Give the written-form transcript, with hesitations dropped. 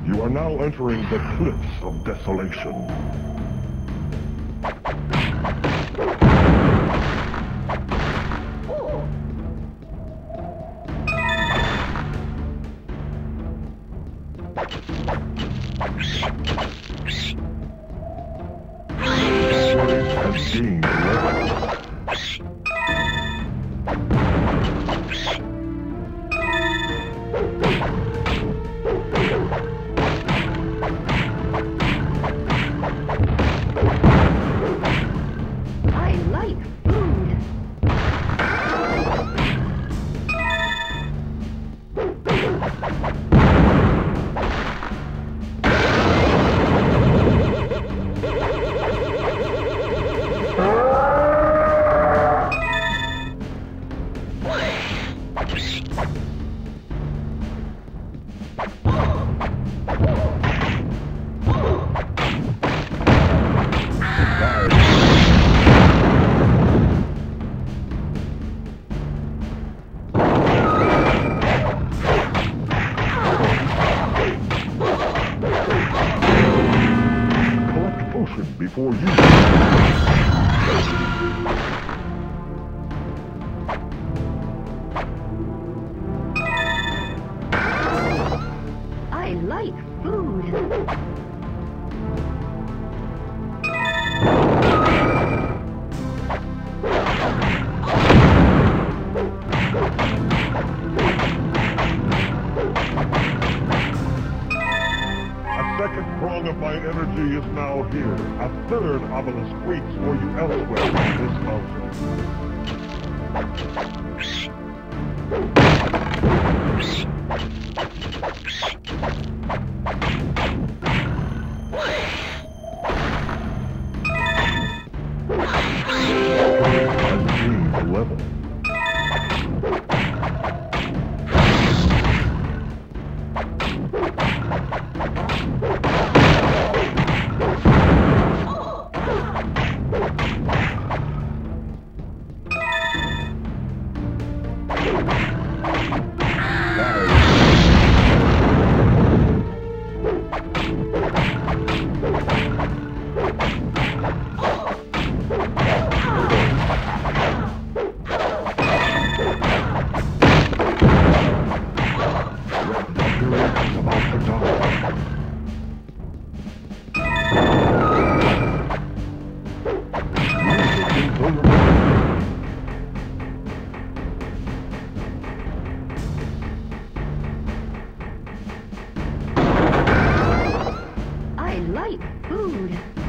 You are now entering the Cliffs of Desolation. Has gained level. I like food. Before you. I like food. Second prong of my energy is now here. A third obelisk waits for you elsewhere on this mountain. I've gained a level. I like food.